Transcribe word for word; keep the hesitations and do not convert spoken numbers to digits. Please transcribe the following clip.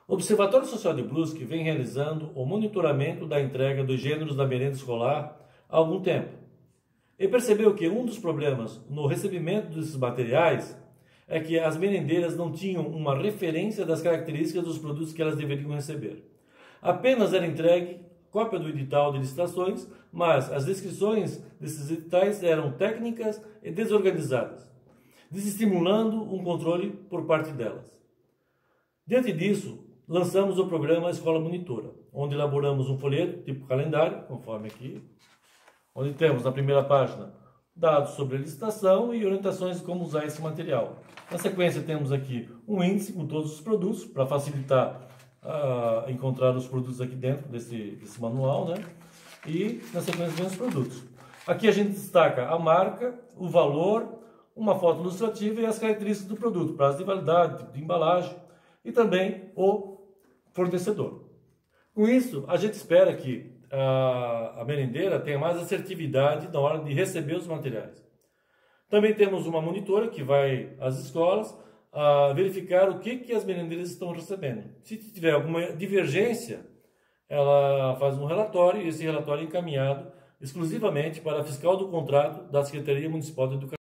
O Observatório Social de Brusque vem realizando o monitoramento da entrega dos gêneros da merenda escolar há algum tempo. E percebeu que um dos problemas no recebimento desses materiais é que as merendeiras não tinham uma referência das características dos produtos que elas deveriam receber. Apenas era entregue cópia do edital de licitações, mas as descrições desses editais eram técnicas e desorganizadas, desestimulando um controle por parte delas. Diante disso, lançamos o programa Escola Monitora, onde elaboramos um folheto tipo calendário, conforme aqui, onde temos na primeira página dados sobre a licitação e orientações de como usar esse material. Na sequência temos aqui um índice com todos os produtos, para facilitar uh, encontrar os produtos aqui dentro desse, desse manual, né? E na sequência vem os produtos. Aqui a gente destaca a marca, o valor, uma foto ilustrativa e as características do produto, prazo de validade, tipo de embalagem e também o fornecedor. Com isso, a gente espera que a, a merendeira tenha mais assertividade na hora de receber os materiais. Também temos uma monitora que vai às escolas a verificar o que, que as merendeiras estão recebendo. Se tiver alguma divergência, ela faz um relatório e esse relatório é encaminhado exclusivamente para a fiscal do contrato da Secretaria Municipal de Educação.